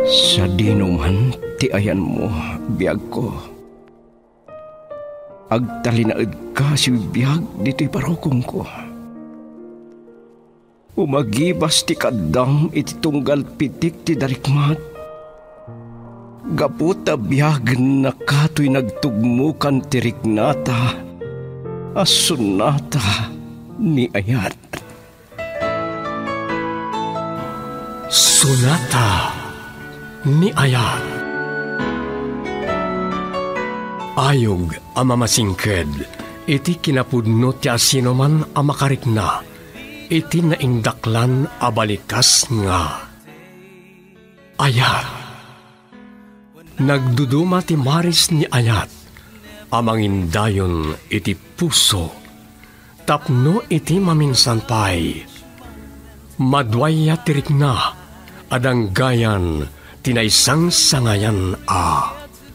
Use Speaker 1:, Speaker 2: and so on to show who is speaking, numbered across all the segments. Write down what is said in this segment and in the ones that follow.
Speaker 1: Sa dinuman ti ayan mo, biyag ko. Agtalinaed ka si biyag dito'y parokong ko. Umagibas ti kadam iti tunggal pitik ti darikmat. Gaputa biyag na kato'y nagtugmukan ti riknata, asunata ni ayat.
Speaker 2: Sonata ni Ayat. Ayog ang mamasingked, iti kinapudno ti asinoman ang makarikna, iti naindaklan a balikas nga. Ayat. Nagduduma ti maris ni Ayat, amangindayon iti puso, tapno iti maminsan pay. Madwaya tirikna, adang gayan, tinaysang sangayan a.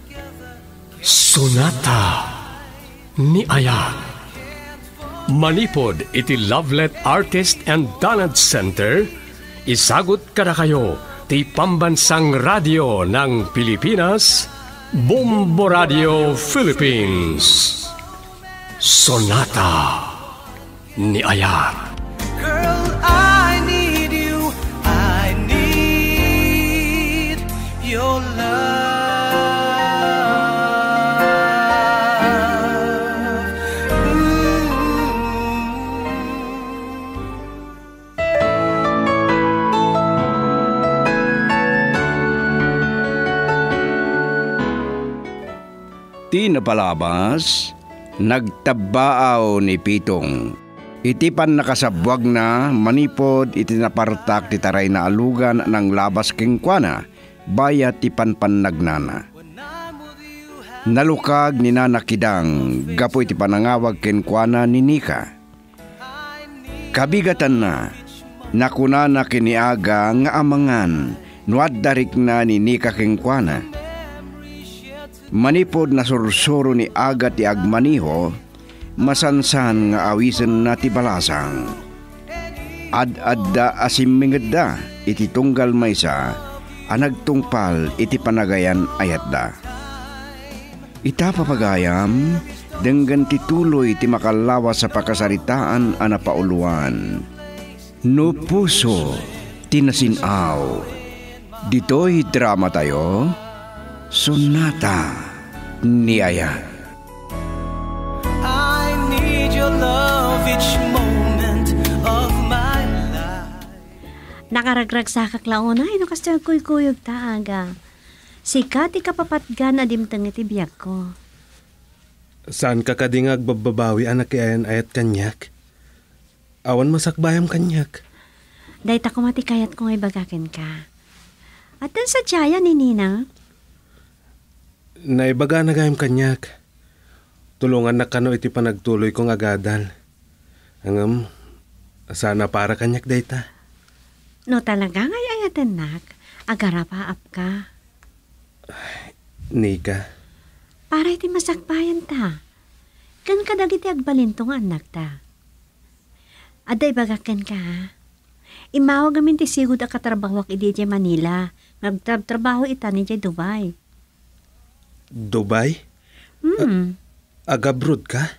Speaker 2: Sonata ni Ayat. Manipod iti Lovelet Artist and Talent Center, isagot kada kayo ti Pambansang Radio ng Pilipinas, Bombo Radio Philippines. Sonata ni Ayat.
Speaker 1: Ti napalabas, nagtabaaw ni Pitong. Iti pan nakasabwag na manipod iti napartak ti taray na alugan ng labas kengkwana, bayat ti panpannagnana. Nalukag ni nanakidang, gapo iti panangawag kengkwana ni Nika. Kabigatan na, nakunana kiniaga nga amangan, nuaddarik na ni Nika kengkwana. Manipod na sursuro ni Aga ti agmaniho, masansan nga awisen na ti balasang. Ad-adda asimingedda iti tunggal maysa, anagtungpal iti panagayan ayatda. Ita papagayam, denggan ti tuloy ti makalawas sa pakasaritaan anapauluan. No puso, tinasinaw. Dito'y drama tayo, Sonata ni Ayat.
Speaker 3: I need your love each moment of my life.
Speaker 4: Nakaragrag sa kaklaon ay no kasta kuy-kuyog taaga. Sikat ikapapatgan na dimtang iti biyak ko.
Speaker 5: Saan ka kadingag bababawi anak kayan ayat kanyak? Awan masakbayam kanyak.
Speaker 4: Dahit ako matikayat kung ay bagakin ka. At dan sa tiyaya ni Ninang,
Speaker 5: naibaga na gayam kanyak. Tulungan na kano iti panagtuloy kong agadal. Angam, sana para kanyak dayta.
Speaker 4: no talaga ngay ayatan nak, agarapaap ka.
Speaker 5: Nika.
Speaker 4: Para iti masakbayan ta. Kan kadagiti agbalintong anak ta. Aday bagakan ka ha. Imawag amin ti sigud a katrabawak iti Manila. Nagtrabaho ita ni Dubai.
Speaker 5: Dubai? Agabrod ka?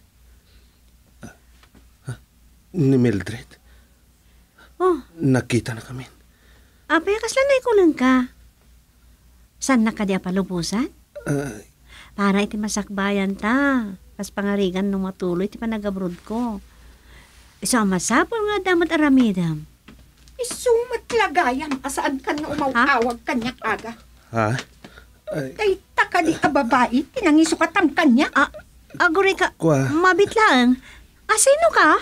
Speaker 5: Ni Mildred?
Speaker 4: Oh.
Speaker 5: Nakita na kami.
Speaker 4: Apay, kaslan na ikulang ka. San na ka di palubusan? Para iti masakbayan ta. Pas pangarigan nung matuloy iti panagabrod ko. Iso masapol nga damat aramidam.
Speaker 6: Isumat lagayam asaan ka na umawawag kanyak aga.
Speaker 5: Ha?
Speaker 6: Kay taka di ka babae, tinangisukatam kanya.
Speaker 4: Aguri ka,
Speaker 5: Kwa?
Speaker 4: mabit lang. Sino ka?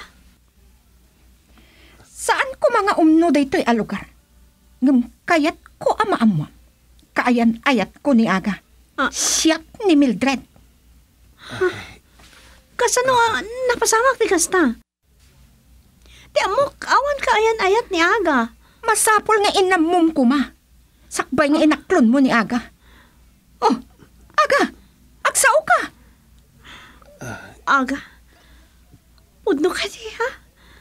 Speaker 6: Saan ko mga umno daytoy a lugar? Ngam kayat ko amaamwa. Kaayan ayat ko ni aga. Siyak ni Mildred.
Speaker 4: Kasano napasamak ti kasta? Ti amok, awan ka ayan ayat ni aga.
Speaker 6: Masapol nga inamum ko ma. Sakbay nga inaklon mo ni aga. Oh, aga, agsao ka.
Speaker 4: Aga, pudno ka di ha?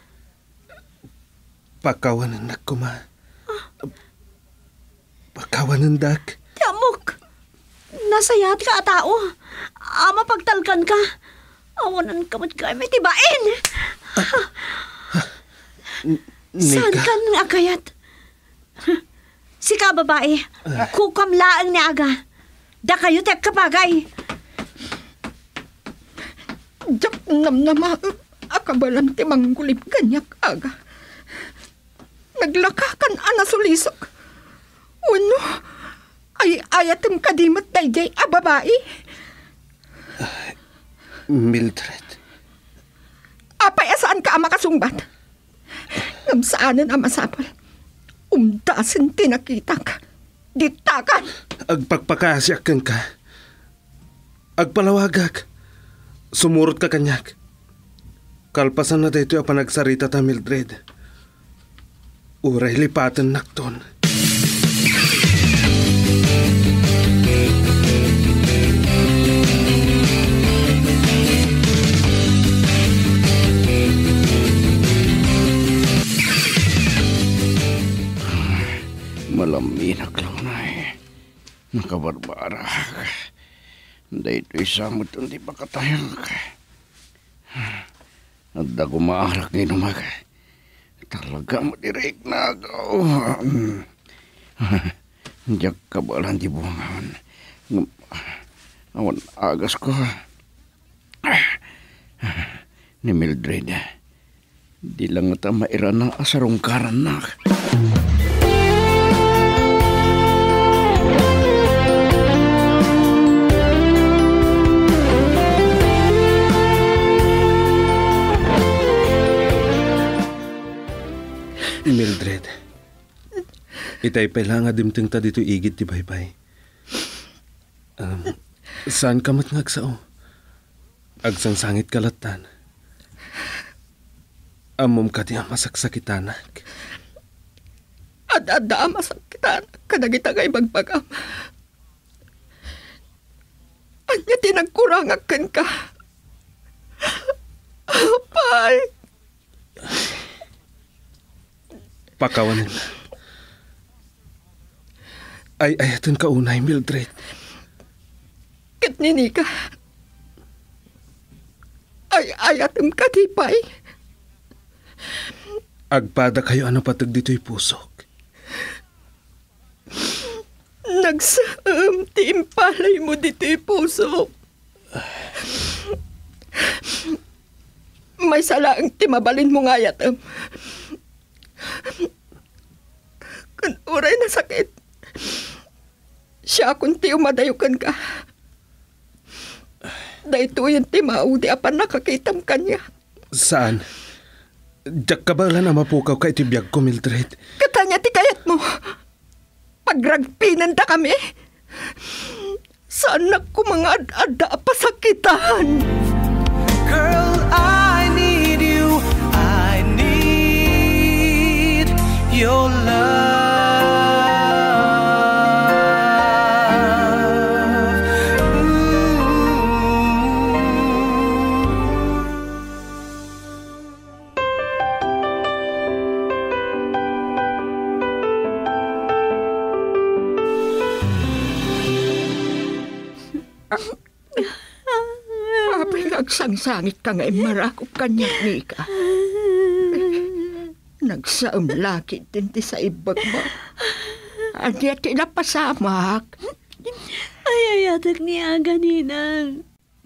Speaker 5: Pakawan anak ko ma. Pakawan Kawanan, Dak.
Speaker 4: Tiamok, nasayat ka tao. Ama pagtalkan ka. Awanan ka kay may tibain. Saan ka nang akayat? Si ka babae, kukamlaan ni aga. Da kayo tek kapagay.
Speaker 6: Jak namnama, akabalan ti manggulip ganyak aga. Naglakakan ana sulisok. Uno, ay ayatem kadimat dayjay a babae.
Speaker 5: Mildred.
Speaker 6: Apay asaan ka ama kasungbat? Ngamsaanan ama sapal. Umdasin tinakita ka. Ditakan.
Speaker 5: Agpagpakasyakan ka. Agpalawagak. Sumurot ka kanyak. Kalpasan na dito ang panagsarita ta, Mildred. Uray lipatan nakton.
Speaker 1: Malaminak lang na nakabarbara. Dahito isamot ang di pakatayang ka. At da kumaarak ni numag. Talaga matirik na ako. Diyak kabalan di buwangan. Awan agas ko. Ni Mildred. Di lang ata mairan ng asarungkaran na.
Speaker 5: Mildred, itay pala nga dimting ta dito igit ti baybay. Saan ka matngagsao? Agsangsangit kalatan. Amom ka di masaksakitanak.
Speaker 6: Ada masakitanak kadagitagay bagbagam. Anya tinagkurangakan ka. Apay.
Speaker 5: Pakawanan. Ay ayatan ka unay, Mildred.
Speaker 6: Katnini ka. Ay ayatan ka tipay.
Speaker 5: Agpada kayo ano patag dito'y pusok.
Speaker 6: Tiimpalay mo dito'y pusok. May salaang timabalin mo nga yatam. Kan uray na sakit. Siya kung ti umadayukan ka. Dahito yung ti maudi apan nakakitam kanya.
Speaker 5: Saan? Diyak ka ba na mapukaw ka itibiyag ko, Mildred?
Speaker 6: Katanya ti kayat mo. Pagragpinan da kami. Saan na ko mga ada pasakitan?
Speaker 3: Girl, I need you. I need your love.
Speaker 6: Nagsangsangit ka nga marakop kanya ni ka. Nagsaam laki din ti sa ibag mo. Anya tinapasamak.
Speaker 4: Ay, ayatak ni aga, ninang.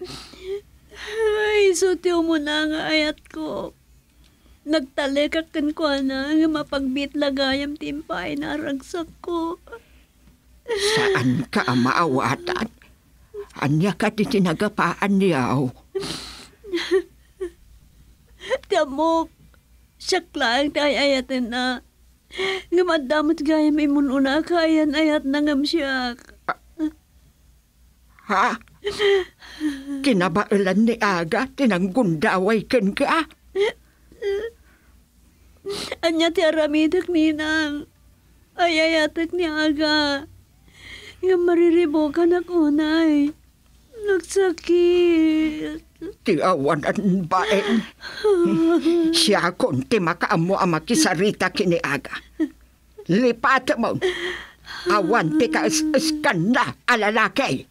Speaker 4: Ay, sutiw mo na nga ayat ko. Nagtalekakan ko na nga mapagbit lagayam timpay na ragsak ko.
Speaker 6: Saan ka maawatan? Anya ka ti tinagapaan niyaw.
Speaker 4: Tiamok, siyak lang tayo ayatin na. Nga madamot gayam imununa ka ayan ayat na ngam siyak.
Speaker 6: Ha? Kinabailan ni aga, tinanggundaway ken ka?
Speaker 4: Anya ti aramidak ninang. Ay ayatak ni aga. Nga mariribokan ako, nay. Nagsakit.
Speaker 6: Tiawan ang baen. Siya konti makaamo ang makisarita kini aga. Lipat mo. Awan ti kaes-eskan na alalaki.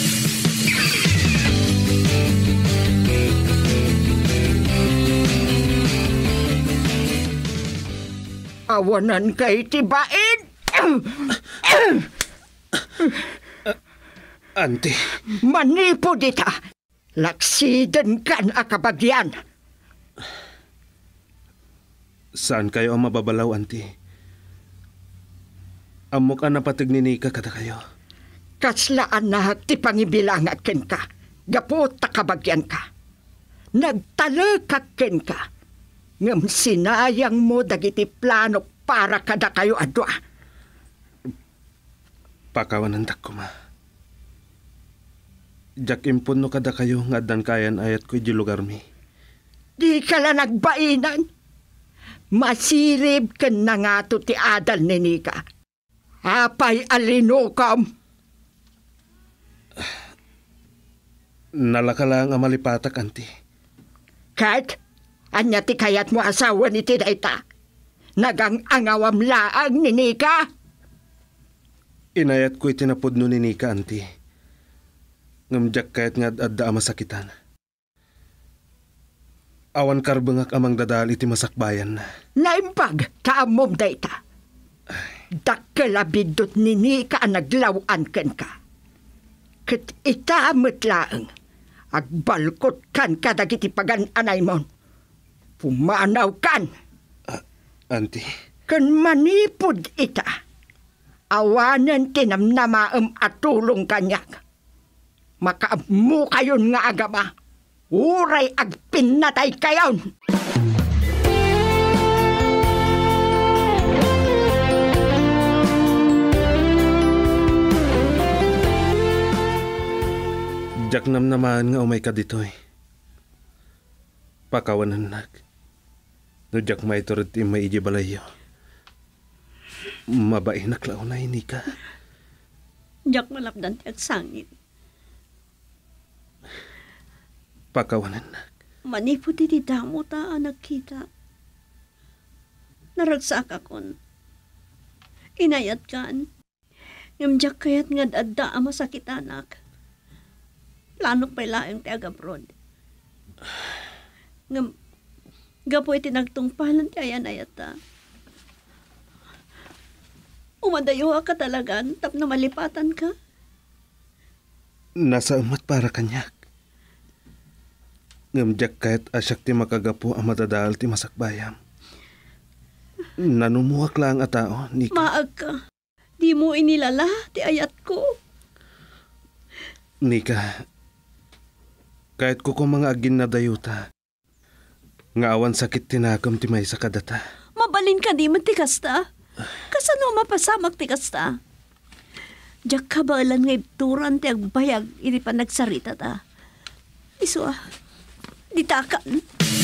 Speaker 6: Awanan kay tibain.
Speaker 5: Auntie,
Speaker 6: Manipo dita. Laksiden kan akabagyan.
Speaker 5: saan kayo ang mababalaw, auntie? Amok ang napatig ni Nika kada kayo.
Speaker 6: Kaslaan na ti pangibilangat ken ka. Gapo takabagyan ka. Nagtalekak ken ka. Ngam sinayang mo dagiti plano para kada kayo adwa.
Speaker 5: Pakawanan ko ma. Jak impun no kada kayo nga dan kayan ayat ko di lugar mi.
Speaker 6: Di ka la nagbainan. Masirib ken na nga to ti adal ni Nika. Apay alinukam.
Speaker 5: Nalaka lang ang malipatak, auntie.
Speaker 6: Kat, anya ti kayat mo asawa ni ti dayta. Nagang angawam laang ni Nika.
Speaker 5: Inayat ko itinapod no ni Nika, auntie. Ngamjak kayat nga adda masakitan. Awan karbengak amang dadal iti masakbayan na.
Speaker 6: Naimbag, kaamom dayta. Dakkalabidot ni Nika ang naglawan ken ka. Ket itamot laeng. Agbalkot kan kadagiti pagan-anay mon. Pumanaw kan.
Speaker 5: Auntie.
Speaker 6: Ken manipod ita. Awanan tinamnamaem at tulong kanyak. Makaammo kayon nga agama. Uray agpinatay kayon.
Speaker 5: Jak namnamaan nga umay ka ditoy. Pakawanan nag. No jak may turut may iji balayo. Mabae naklaw na Nika.
Speaker 4: Jak malapdan ti agsangit.
Speaker 5: Pakawanan nag.
Speaker 4: Manipod iti damo ta nagkita. Naragsak akon. Inayat kan. Ngam kayat nga adda ang masakit anak. Planok pa'y laeng ti agabrod. Ngam, gapo iti nagtungpalan ti ayan ayata. Umadayo ka talagan, tap na malipatan ka.
Speaker 5: Nasa umat para kanyak. Ngamjak kahit asyak ti makagapo ang matadal ti masakbayam. Nanumuhak lang at tao, Nika.
Speaker 4: Maag ka. Di mo inilala ti ayat ko.
Speaker 5: Nika, kahit ko mga agin na dayuta, nga awan sakit tinakam ti may sa kadata.
Speaker 4: Mabalin ka di man ti kasta. Kasano mapasamak ti kasta. Diyak kabalan nga ipturan ti agbayag iti pa nagsarita ta. Iso ditakan.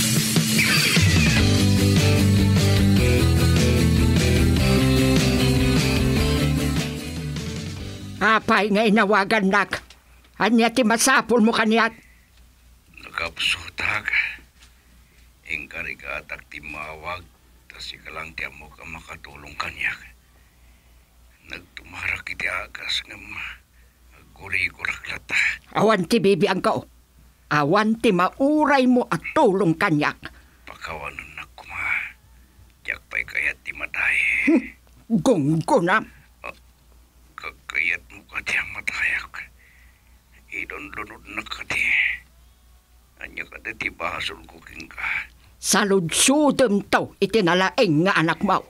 Speaker 6: Apay nga inawagan nak. Anya ti masapul mo kanyak.
Speaker 1: Nakapsutag. Ingkarigatak ti mawag. Tas ikalang ti amo ka makatulong kanyak. Nagtumarak iti agas nga aguri-gurak lata.
Speaker 6: Awan ti bibi ang kao. Awan ti mauray mo at tulong kanyak.
Speaker 1: Pakawanan na kuma. Diyak pa'y kayat ti matay.
Speaker 6: Gunggo na.
Speaker 1: Kagkayat mo ka ti ang matayak. Idon-lunod na ka ti. Anya ka ti basol kuking ka.
Speaker 6: Saludsudem to itinalaeng nga anak mo.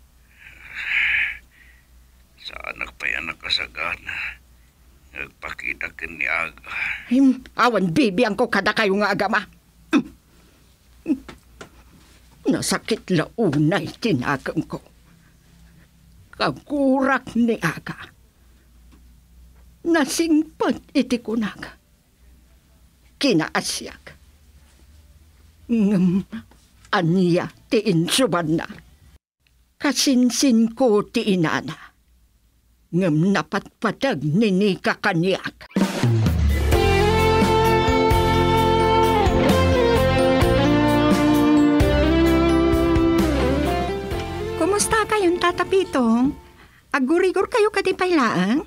Speaker 1: Sa anak pa yan nakasagana. Nagpakita kin ni Aga.
Speaker 6: Awan bibiang ko kada kayo nga agama. Nasakit launay tinagam ko. Kagurak ni Aga. Nasingpad iti kunag. Kinaasyak. Anya ti insuban na. Kasinsin ko ti inana. Ngam napatpatag ni Nika kanyak.
Speaker 7: Kumusta kayong tatapitong?
Speaker 6: Agurigor kayo kadipay laang?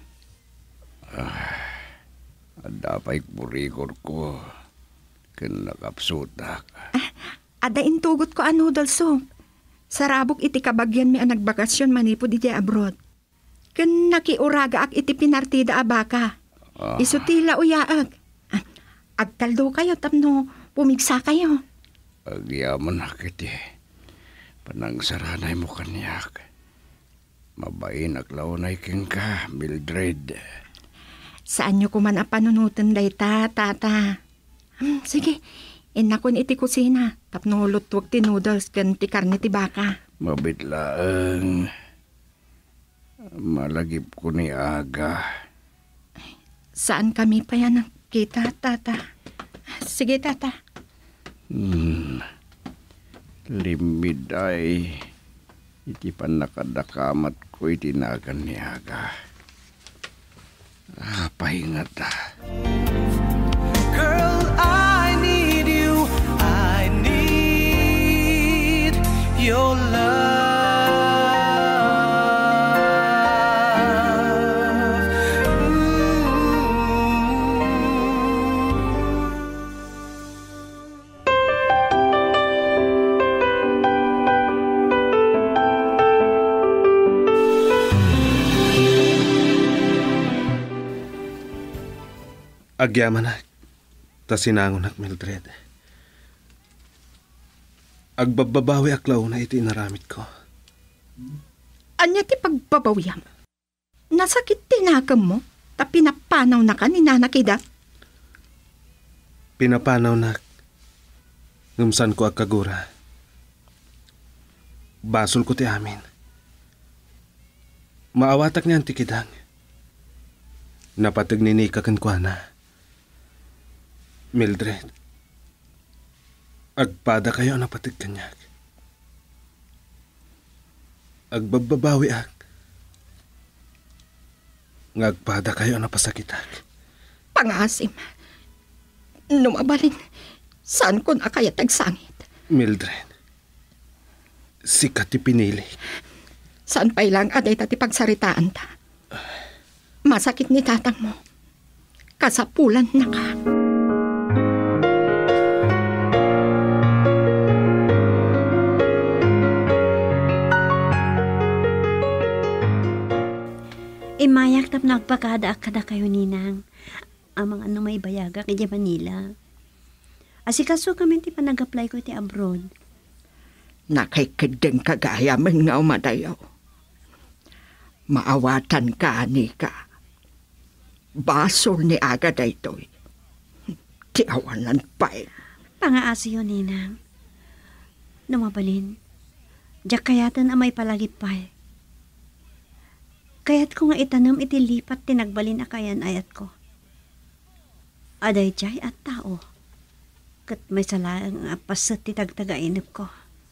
Speaker 1: Adapay purigor ko. Ken nakapsutak.
Speaker 6: Ada intugot ko ang noodle soup. Sarabok iti kabagyan mi ang nagbakasyon manipo di abroad. Ken nakiuraga ak iti pinartida abaka. Isutila uyaag. Agkaldo kayo tapno pumigsa kayo.
Speaker 1: Agyaman akit panangsaranay mo kanyak. Mabain aklaunay king ka, Mildred.
Speaker 6: Saan nyo kuman apanunutan day tata? Sige, inakon iti kusina. Tapno lutwag ti noodles kan ti karne ti baka.
Speaker 1: Mabitlaang. Malagip ko ni Aga.
Speaker 6: Saan kami pa yan nakita, tata? Sige, tata.
Speaker 1: Limid ay iti pan nakadakamat ko itinagan ni Aga. Pahingat
Speaker 3: Girl, I need you. I need your love.
Speaker 5: Agyaman na. Ta sinangon ak Mildred. Agbababawi aklaw na iti inaramit ko.
Speaker 6: Anya ti pagbabawyam? Nasakit tinakam mo? Ta pinapanaw na ka ni nanakida?
Speaker 5: Pinapanaw na ngumsan ko agkagura. Basol ko ti amin. Maawatak niyan ti kidang. Napatag ni Nika kankwana. Mildred, agpada kayo napatag kanyak. Agbababawi ak. Ngagpada kayo napasakitak.
Speaker 6: Pangasim. Numabalin. Saan ko na kaya tagsangit?
Speaker 5: Mildred, sikat ti pinili.
Speaker 6: Saan pa ilang aday tati pagsaritaan ta? Masakit ni tatang mo. Kasapulan na ka.
Speaker 4: Imayak tap nagpakada kada kayo ninang. Amang ano may bayaga kay Manila. Asikaso kami ti panag-apply ko ti abroad.
Speaker 6: Nakikideng kagaya man nga umadayaw. Maawatan ka, Nika. Basol ni Aga daytoy. Ti awanan pa eh.
Speaker 4: Pangaasi yun, ninang. Numabalin. Diyak kayatan amay palagipay. Kaya't ko nga itanam iti lipat tinagbalin akayan ayat ko. Aday jay at tao. Kat may salang apasat ti tagtagainip ko.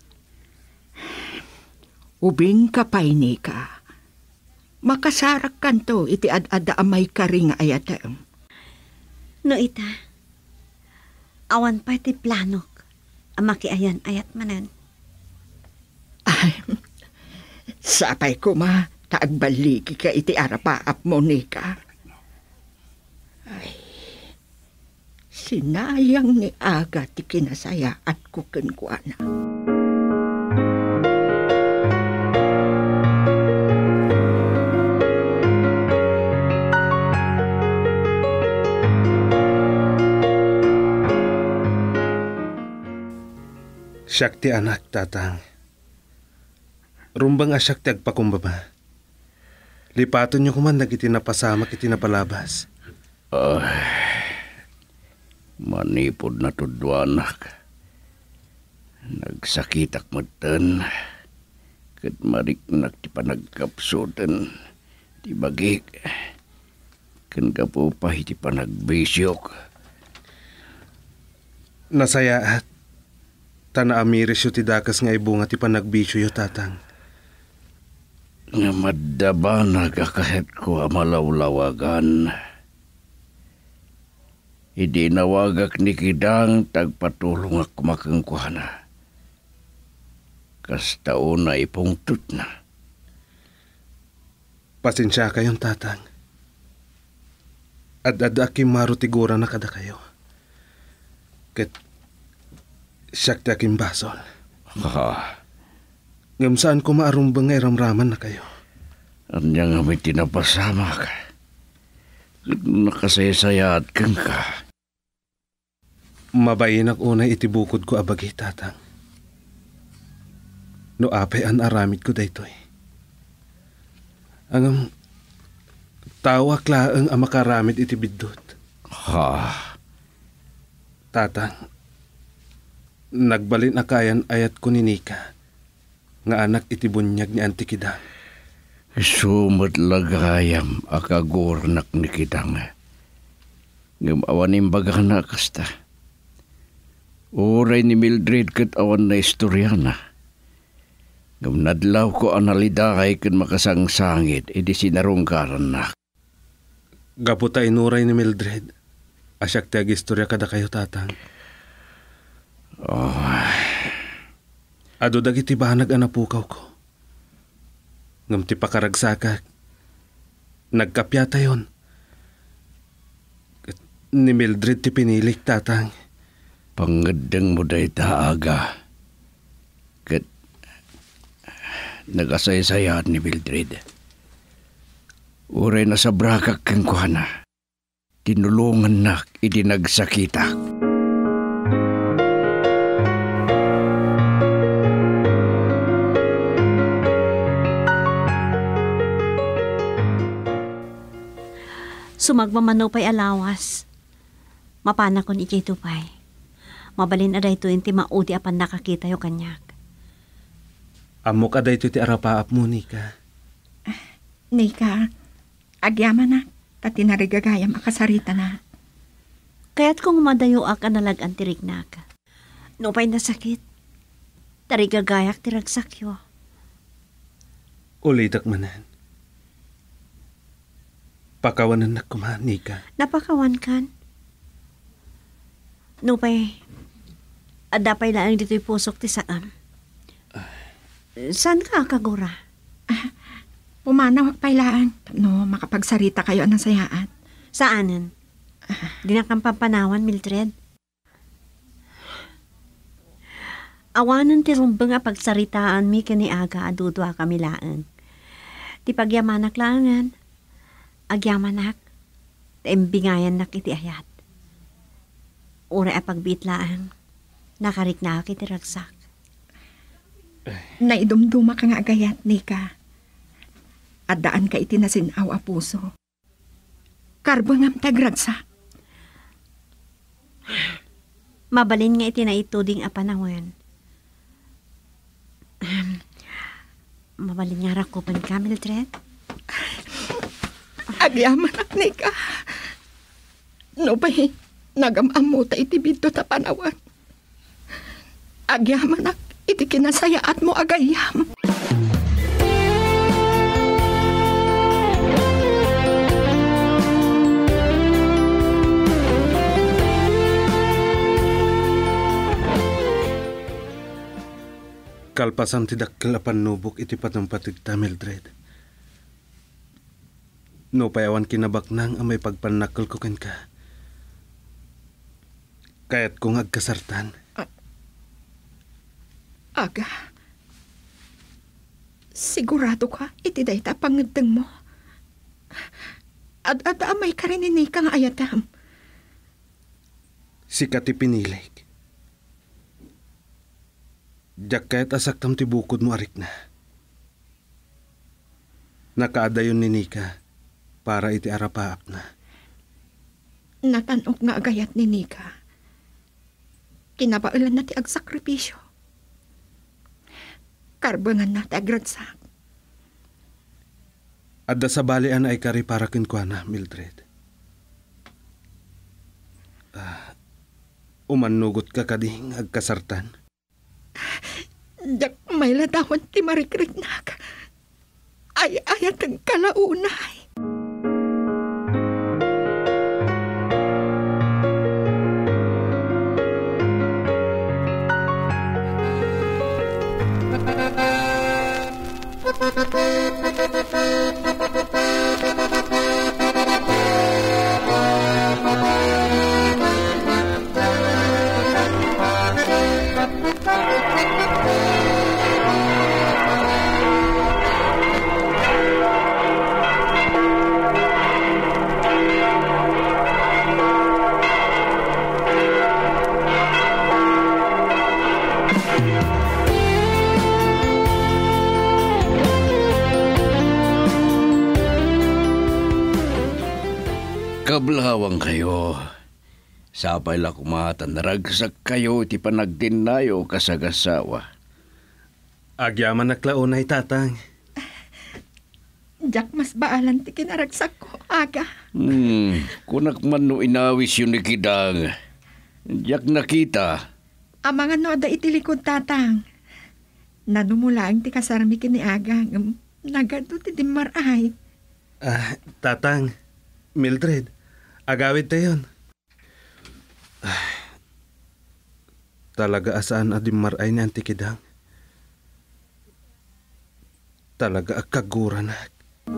Speaker 6: Ubing ka pa'y, Nika. Makasarak kanto iti ad-ada amay karing ayatem.
Speaker 4: No ita, awan pa iti planok. Amakiayan ayat manan.
Speaker 6: Ay, sapay ko ma. Taagbaligi ka iti arapaap mo, Nika. Ay, sinayang ni Aga ti kinasaya at kukenkwana.
Speaker 5: Siyak ti anak, tatang. Rumbang asyak ti agpakumbaba. Lipaton niyo kuman nagitinapasamak itinapalabas.
Speaker 1: Manipod na tudwanak. Nagsakitak matan. Kat mariknak ti panagkapsutan. Ti bagik. Kan kapupay ti panagbisyok.
Speaker 5: Nasaya at tanaamiris yu ti dakas nga ibunga ti panagbisyo yu, tatang.
Speaker 1: Nga madaba nagkakahet ko amalawlawagan. Idi nawagak ni Kidang tagpatulong ak kumakangkuhana. Kas taon na ipungtut na.
Speaker 5: Nasaya at tanaamiris yu ti dakas nga ibunga ti panagbisyo yu, tatang. Nga madaba nagkakahet ko amalawlawagan. Idi nawagak ni Kidang tagpatulong ak kumakangkuhana. Kas taon na ipungtut na. Pasensya kayong tatang. At akim marutigura na kada kayo. Ket siyak ti akim basol. Ngam saan ko maarumbang nga iramraman na kayo.
Speaker 1: Anya nga may tinapasama ka. Nakasaysayaat kang ka.
Speaker 5: Mabayin ak unay itibukod ko abagi tatang. No apay an aramid ko daytoy. Ang tawak laeng ang makaramid itibidot. Tatang, nagbalin akayan ayat ko ni Nika nga anak itibunyag ni Antikidang.
Speaker 1: Sumot lagayam akagornak ni kitang. Ngam awanim baga na kasta. Uray ni Mildred kat awan na istorya na. Ngam nadlaw ko analidahay kan makasangsangit, edi sinarungkaran na.
Speaker 5: Gaputa inuray ni Mildred. Asyak ti agistorya kada kayo tatang. Ado dagiti banag anapukaw ko. Ngam ti pakaragsakak. Nagkapyata yon. Ni Mildred ti pinilik tatang.
Speaker 1: Pangadang mo day taaga. Kat nagasaysayat ni Mildred. Uray na sa brakak kang kuhana. Tinulungan na idinagsakitak.
Speaker 4: Sumagmamano pa'y alawas. Mapana kon ikay tupay. Mabalin aday to yung timaudi apan nakakita yung kanyak.
Speaker 5: Amok aday ito ti arapaap mo, Nika.
Speaker 6: Nika, agyaman na. Tati narigagayam akasarita na.
Speaker 4: Kaya't kung madayo ak analagan tirignak. No pa'y nasakit. Tarigagayak tiragsakyo.
Speaker 5: Ulitak manan. Pakawanan na kumahan, Nika.
Speaker 4: Napakawan kan. No pa'y adapay lang dito'y pusok ti saam. Saan ka kagura?
Speaker 6: Pumanaw pailaan. No, makapagsarita kayo ng sayaat.
Speaker 4: Saanan? Di na kang pampanawan, Mildred. Awanan ti rumbang a pagsaritaan mi kaniaga adudwa kamilaan. Ti pagyamanak langan. Agyamanak. Taimbingayan nak iti ayat. Ura a pagbitlaan. Nakariknak iti ragsak.
Speaker 6: Naidumduma ka nga agayat, Nika. Adaan ka itinasinaw a puso. Karbangam tagragsa.
Speaker 4: Mabalin nga itinaituding a panahon. Mabalin nga rakupan ka, Mildred.
Speaker 6: Agyaman ak, Nika. No ba'y nagamamuta itibidto ta panawan. Agyaman ak, iti kinasayaat mo agayam.
Speaker 5: Kalpasan ti dakkel a pannubok iti patampatig ta, Mildred. No payawan kinabaknang ang may pagpanakkel ko ken ka. Kaya't kung agkasartan.
Speaker 6: Aga, sigurado ka iti dayta pangedeng mo. At amay ka rin ni Nika nga ayatam.
Speaker 5: Sikat ti pinilik. Diyak kahit asaktam ti bukod mo arik na. Nakaadayon ni Nika para iti arapaap na.
Speaker 6: Natanok nga agayat ni Nika. Kinabailan na ti agsakripisyo. Karbangan na ti agradsak.
Speaker 5: Adda sa balian ay kari para kinkwana, Mildred. Umanugot ka kading agkasartan.
Speaker 6: Dak may ladawan ti marikriknak. Ay ayat ang kalaunay.
Speaker 1: Nagablawang kayo. Sapay la kumatan, naragsak kayo iti panagdinayo kasagasawa.
Speaker 5: Agyaman naklaunay, tatang.
Speaker 6: Jak mas baalan ti kinaragsak ko, aga.
Speaker 1: Kunak man no inawis yun ni Kidang. Yak nakita.
Speaker 6: Amangan no ada itilikod, tatang. Nanumulaang ti kasarmi kini aga. Nagado ti dimaray.
Speaker 5: Tatang, Mildred, agawid tayon. Talaga asaan adimaray ni Auntie Kidang. Talaga akaguran na.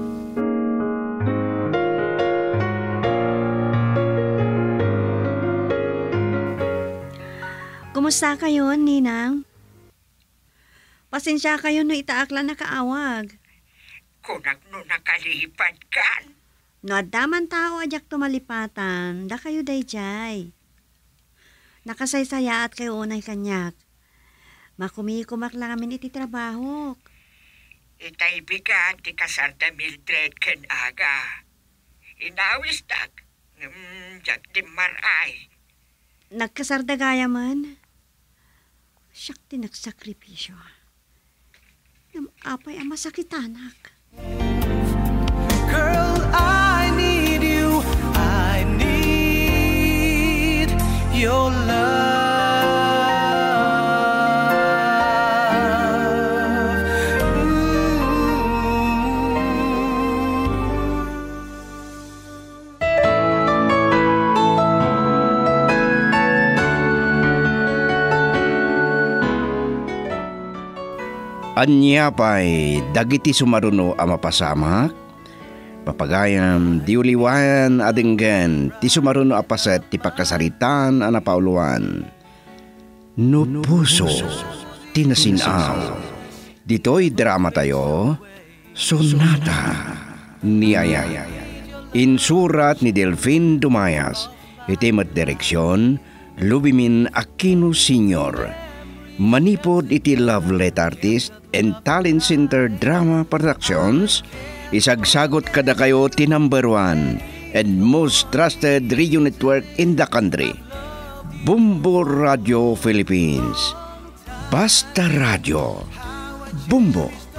Speaker 4: Kumusta kayo, Ninang? Pasensya kayo no itaakla na kaawag.
Speaker 7: Kunak no nakalipad kan.
Speaker 4: No adaman tao ajak tumalipatan, da kayo dayjay. Nakasaysaya at kayo unay kanyak. Makumikumak lang amin iti trabaho.
Speaker 7: Itaibigan ti kasarda Mildred ken aga. Inawis tak. Jak di maray.
Speaker 4: Nagkasarda gaya man. Siyak din nagsakripisyo. Apay ang masakitanak.
Speaker 3: Girl, I need you. I need your love.
Speaker 1: Anya pa'y dagiti sumaruno a mapasamak, papagayam di uliwan adenggan ti sumaruno a paset ti pakasaritan a napauluan. No puso tinasinaw. Dito'y drama tayo, Sonata ni Aya. Insurat ni Delfin Dumayas, itimat direksyon, Lubimin Aquino Sr., manipod iti Love Letter Artist and Talent Center Drama Productions, isagsagot kada kayo ti number 1 and most trusted radio network in the country, Bumbo Radio Philippines. Basta Radio. Bumbo.